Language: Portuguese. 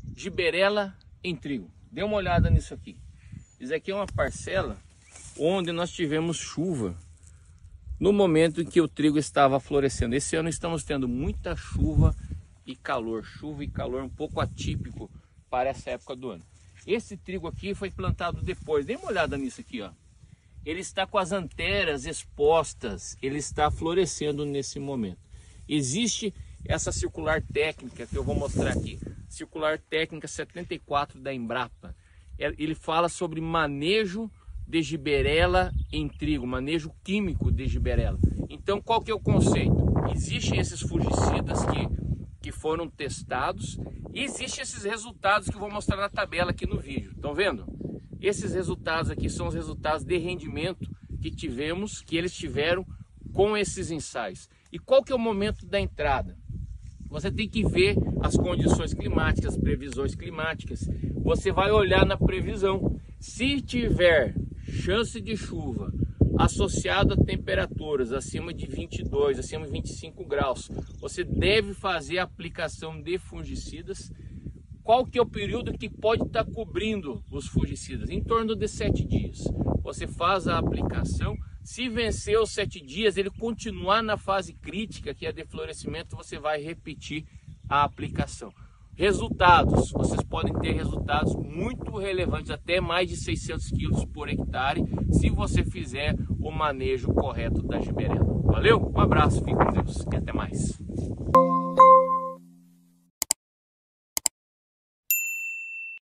Giberela em trigo. Dê uma olhada nisso aqui. Isso aqui é uma parcela onde nós tivemos chuva no momento em que o trigo estava florescendo. Esse ano estamos tendo muita chuva e calor um pouco atípico para essa época do ano. Esse trigo aqui foi plantado depois. Dê uma olhada nisso aqui, ó. Ele está com as anteras expostas, ele está florescendo nesse momento. Existe essa circular técnica que eu vou mostrar aqui, circular técnica 74 da Embrapa. Ele fala sobre manejo de giberela em trigo, manejo químico de giberela. Então, qual que é o conceito? Existem esses fungicidas que foram testados e existem esses resultados que eu vou mostrar na tabela aqui no vídeo. Estão vendo? Esses resultados aqui são os resultados de rendimento que eles tiveram com esses ensaios. E qual que é o momento da entrada? Você tem que ver as condições climáticas, as previsões climáticas. Você vai olhar na previsão. Se tiver chance de chuva associado a temperaturas acima de 22, acima de 25 graus, você deve fazer a aplicação de fungicidas. Qual que é o período que pode estar cobrindo os fungicidas? Em torno de 7 dias. Você faz a aplicação. Se vencer os 7 dias, ele continuar na fase crítica, que é de florescimento, você vai repetir a aplicação. Resultados, vocês podem ter resultados muito relevantes, até mais de 600 quilos por hectare, se você fizer o manejo correto da giberela. Valeu? Um abraço, fique com Deus e até mais.